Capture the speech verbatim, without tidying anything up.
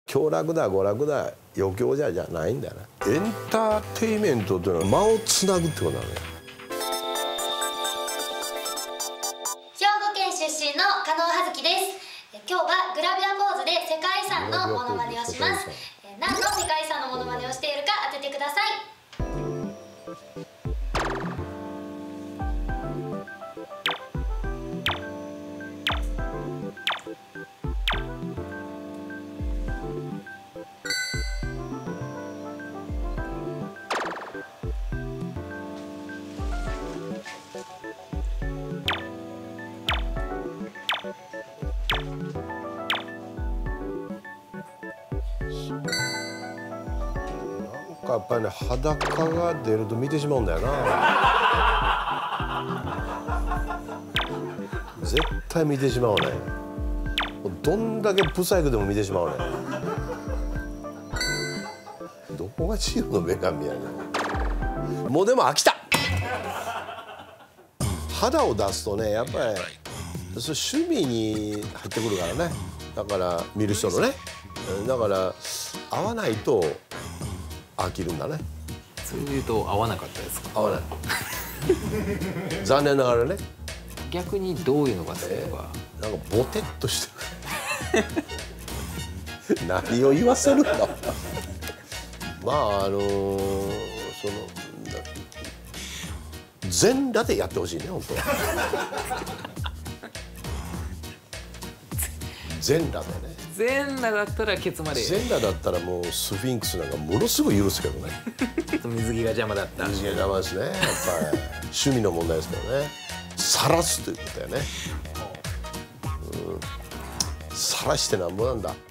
享楽だ娯楽だ余興じゃじゃないんだよな。エンターテインメントというのは間をつなぐってことなのよ。 兵庫県出身の加納葉月です。今日はグラビアポーズで世界遺産のモノマネをします。何の世界遺産のモノマネをしているか当ててください。 やっぱりね、裸が出ると見てしまうんだよな。絶対見てしまうね。どんだけブサイクでも見てしまうね。どこがチームの女神やねん。もうでも飽きた。肌を出すとね、やっぱりそれ趣味に入ってくるからね。だから見る人のね。だから合わないと飽きるんだね。 それで言うと合わなかったですか？ 合わない。残念ながらね。 逆にどういうのが好きとか、 えー、なんかボテッとしてる。何を言わせるんだ。まああのー、その全裸でやってほしいね本当は。全裸でね。 全裸だったらケツまで。 全裸だったらもうスフィンクスなんかものすごい許すけどね。 水着が邪魔だった。 水着が邪魔ですね。やっぱり趣味の問題ですけどね。晒すということだよね。うん、晒してなんぼなんだ。